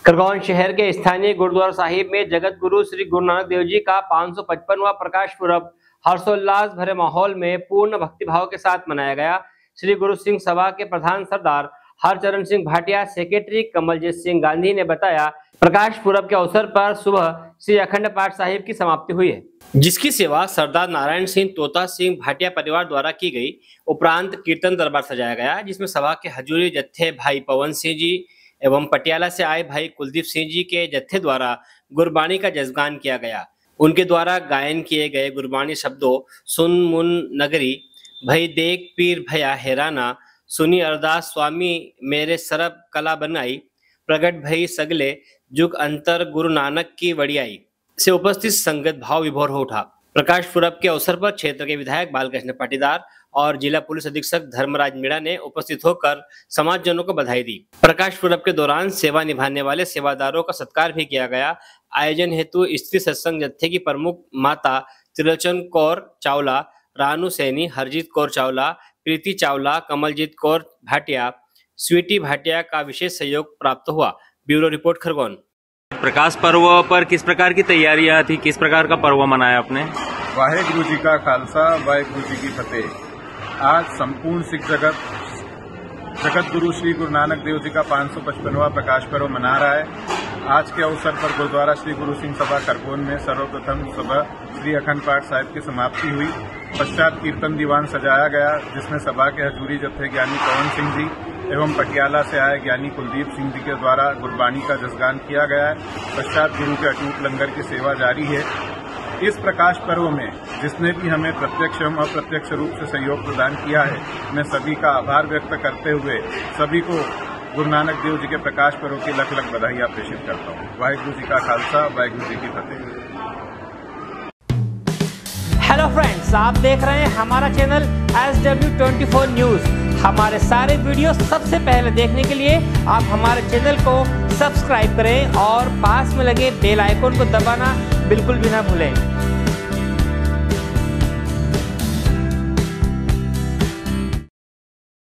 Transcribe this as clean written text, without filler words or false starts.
खरगोन शहर के स्थानीय गुरुद्वारा साहिब में जगत गुरु श्री गुरु नानक देव जी का 555वां प्रकाश पुरब हर्षोल्लास भरे माहौल में पूर्ण भक्तिभाव के साथ मनाया गया। श्री गुरु सिंह सभा के प्रधान सरदार हरचरण सिंह भाटिया, सेक्रेटरी कमलजीत सिंह गांधी ने बताया, प्रकाश पुरब के अवसर पर सुबह श्री अखंड पाठ साहिब की समाप्ति हुई है, जिसकी सेवा सरदार नारायण सिंह तोता सिंह भाटिया परिवार द्वारा की गई। उपरांत कीर्तन दरबार सजाया गया, जिसमें सभा के हजूरी जत्थे भाई पवन सिंह जी एवं पटियाला से आए भाई कुलदीप सिंह जी के जत्थे द्वारा गुरबाणी का जसगान किया गया। उनके द्वारा गायन किए गए गुरबाणी शब्दों सुन मुन नगरी, भई देख पीर भया हैराना, सुनी अरदास स्वामी मेरे सरब कला बनाई, प्रगट भई सगले जुग अंतर गुरु नानक की वड़ियाई से उपस्थित संगत भाव विभोर हो उठा। प्रकाश पुरब के अवसर पर क्षेत्र के विधायक बालकृष्ण पाटीदार और जिला पुलिस अधीक्षक धर्मराज मीणा ने उपस्थित होकर समाजजनों को बधाई दी। प्रकाश पुरब के दौरान सेवा निभाने वाले सेवादारों का सत्कार भी किया गया। आयोजन हेतु स्त्री सत्संग जत्थे की प्रमुख माता त्रिलोचन कौर चावला, रानू सैनी, हरजीत कौर चावला, प्रीति चावला, कमलजीत कौर भाटिया, स्वीटी भाटिया का विशेष सहयोग प्राप्त हुआ। Bureau report, Khargone. प्रकाश पर्व पर किस प्रकार की तैयारियां थी, किस प्रकार का पर्व मनाया आपने? वाहेगुरु जी का खालसा, वाहेगुरु जी की फतेह। आज संपूर्ण सिख जगत गुरु श्री गुरु नानक देव जी का 555वां प्रकाश पर्व मना रहा है। आज के अवसर पर गुरुद्वारा श्री गुरु सिंह सभा खरगोन में सर्वप्रथम सुबह श्री अखंड पाठ साहिब की समाप्ति हुई। पश्चात कीर्तन दीवान सजाया गया, जिसमें सभा के हजूरी जत्थे ज्ञानी पवन सिंह जी एवं पटियाला से आए ज्ञानी कुलदीप सिंह जी के द्वारा गुरबाणी का जसगान किया गया है। पश्चात गुरु के अटूट लंगर की सेवा जारी है। इस प्रकाश पर्व में जिसने भी हमें प्रत्यक्ष एवं अप्रत्यक्ष रूप से सहयोग प्रदान किया है, मैं सभी का आभार व्यक्त करते हुए सभी को गुरु नानक देव जी के प्रकाश पर्व की लख लख बधाइयां प्रेषित करता हूँ। वाहेगुरु जी का खालसा, वाहेगुरु जी की फतेह। हेलो फ्रेंड्स, आप देख रहे हैं हमारा चैनल SW24 न्यूज। हमारे सारे वीडियो सबसे पहले देखने के लिए आप हमारे चैनल को सब्सक्राइब करें और पास में लगे बेल आइकन को दबाना बिल्कुल भी ना भूलें।